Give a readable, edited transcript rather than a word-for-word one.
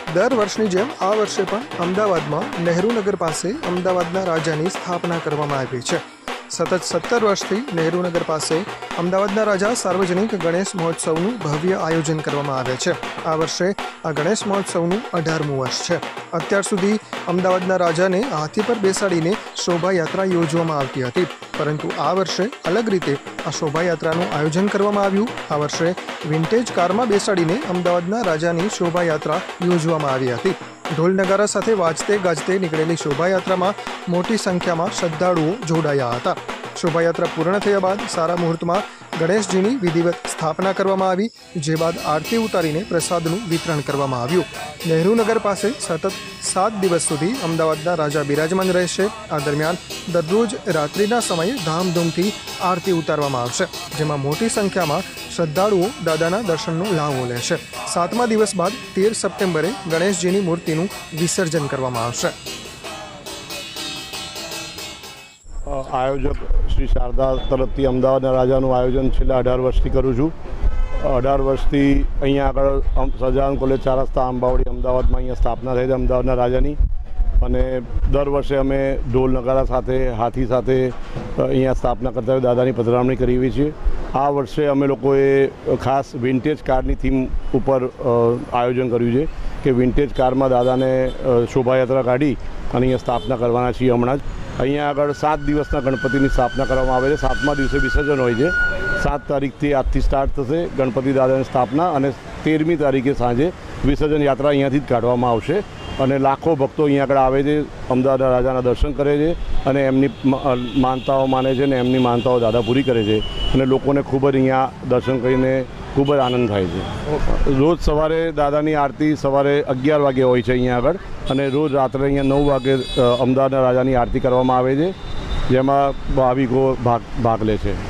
દર વર્ષની જેમ આ વર્ષે પણ અમદાવાદમાં નહેરુ નગર પાસે અમદાવાદના રાજાની સ્થાપના કરવામાં આવી છે। સતત 17 વર્ષથી નહેરુ નગર પાસે અમદાવાદના રાજા સાર્વજનિક ગણેશ મહોત્સવનું ભવ્ય આયોજન કરવામાં આવે છે। આ વર્ષે આ ગણેશ મહોત્સવનું 18મું વર્ષ છે। અત્યાર સુધી અમદાવાદના રાજાને હાથી પર બેસાડીને શોભાયાત્રા યોજવામાં આવતી હતી, પરંતુ આ વર્ષે અલગ રીતે આ શોભાયાત્રાનું આયોજન કરવામાં આવ્યું। આ વર્ષે વિન્ટેજ કારમાં બેસાડીને અમદાવાદના રાજાની શોભાયાત્રા યોજવામાં આવી હતી। ઢોલ નગારા સાથે વાજતે ગાજતે નીકળેલી શોભાયાત્રામાં મોટી સંખ્યામાં શ્રદ્ધાળુઓ જોડાયા હતા। શોભાયાત્રા પૂર્ણ થયા બાદ સારા મુહૂર્તમાં ગણેશજીની વિધિવત સ્થાપના કરવામાં આવી, જે બાદ આરતી ઉતારીને પ્રસાદનું વિતરણ કરવામાં આવ્યું। નહેરુ નગર પાસે સતત 7 દિવસ સુધી અમદાવાદના રાજા બિરાજમાન રહેશે। આ દરમિયાન દરરોજ રાત્રિના સમયે ધામધૂમથી આરતી ઉતારવામાં આવશે, જેમાં મોટી સંખ્યામાં શ્રદ્ધાળુઓ દાદાના દર્શનનો લાવો લેશે। 7મા દિવસ બાદ 13 સપ્ટેમ્બરે ગણેશજીની મૂર્તિનું વિસર્જન કરવામાં આવશે। આયોજક શ્રી શારદા તરફથી અમદાવાદના રાજાનું આયોજન છેલ્લા 18 વર્ષથી કરું છું। 18 વર્ષથી અહીંયા આગળ સહજાનંદ કોલેજ 4 રસ્તા આંબાવડી અમદાવાદમાં અહીંયા સ્થાપના થઈ છે અમદાવાદના રાજાની, અને દર વર્ષે અમે ઢોલ નગારા સાથે હાથી સાથે અહીંયા સ્થાપના કરતા હોય દાદાની પધરામણી કરીએ છીએ। આ વર્ષે અમે લોકોએ ખાસ વિન્ટેજ કારની થીમ ઉપર આયોજન કર્યું છે કે વિન્ટેજ કારમાં દાદાને શોભાયાત્રા કાઢી અને અહીંયા સ્થાપના કરવાના છીએ। હમણાં જ અહીંયા આગળ 7 દિવસના ગણપતિની સ્થાપના કરવામાં આવે છે। 7મા દિવસે વિસર્જન હોય છે। 7 તારીખથી આજથી સ્ટાર્ટ થશે ગણપતિ દાદાની સ્થાપના, અને 13મી તારીખે સાંજે વિસર્જન યાત્રા અહીંયાથી જ કાઢવામાં આવશે, અને લાખો ભક્તો અહીંયા આગળ આવે છે, અમદાવાદના રાજાના દર્શન કરે છે અને એમની માનતાઓ માને છે, અને એમની માનતાઓ દાદા પૂરી કરે છે, અને લોકોને ખૂબ જ અહીંયા દર્શન કરીને ખૂબ જ આનંદ થાય છે। રોજ સવારે દાદાની આરતી સવારે 11 વાગે હોય છે અહીંયા આગળ, અને રોજ રાત્રે અહીંયા 9 વાગે અમદાવાદના રાજાની આરતી કરવામાં આવે છે, જેમાં ભાવિકો ભાગ લે છે।